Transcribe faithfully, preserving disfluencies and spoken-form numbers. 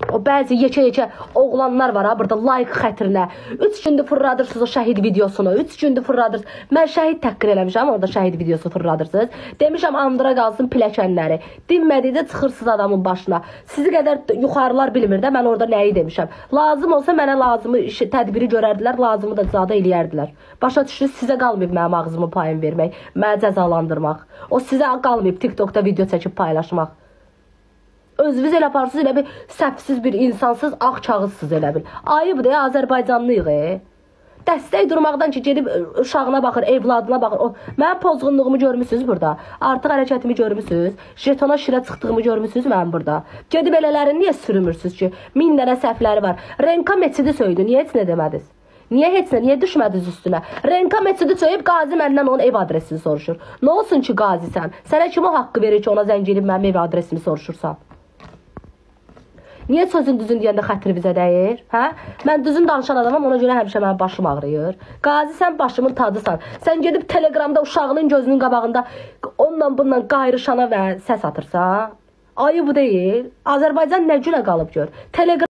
O bəzi yekə-yekə oğlanlar var ha, burada like xətrinə. Üç gündür fırladırsınız o şəhid videosunu. Üç gündür fırladırsınız. Mən şəhid təqqir eləmişəm, orada şəhid videosu fırladırsınız. Demişəm andıra qalsın piləkənləri. Dinmədikdə çıxırsınız adamın başına. Sizi qədər yuxarılar bilmir də, mən orada nəyi demişəm. Lazım olsa mənə lazımı tədbiri görərdilər, lazımı da zada eləyərdilər. Başa düşdünüz, sizə qalmayıb mənim ağzımı payın vermək, mənə cəzalandırmaq. O sizə qalmayıb TikTokda video çəkib paylaşmaq. Özünüz elə aparsınız, elə bir səhvsiz bir insansız, ağ kağızsız elə bil. Ayıbdır ya, Azərbaycanlıyıq. E. Dəstək durmaqdan ki, gedib uşağına baxır, evladına baxır. O, mənim pozğunluğumu görmüsünüz burada. Artıq hərəkətimi görmüsünüz. Jetona şirə çıxdığımı görmüsünüz mənim burada. Gedib elələrini niyə sürümürsünüz ki? Min dənə səhvləri var. Renka meçidi söydü, niyə heç nə demədiniz? Niyə heç nə, niyə düşmədiniz üstünə? Renka meçidi söyüb, Qazi məndən onun ev adresini soruşur. Nə olsun ki, Qazi sən? Sənə kim o haqqı verir ki, ona zəng edib mənim ev adresimi soruşursan? Niyə sözün düzün deyəndə xətri bizə dəyir? Hə? Mən düzün danışan adamam, ona görə həmişə mənim başım ağrıyır. Qazi, sən başımın tadısan. Sən gedib Telegramda uşağının gözünün qabağında onunla bununla qayrışana və səs atırsan. Ayı bu deyil. Azərbaycan nə günə qalıb gör. Telegram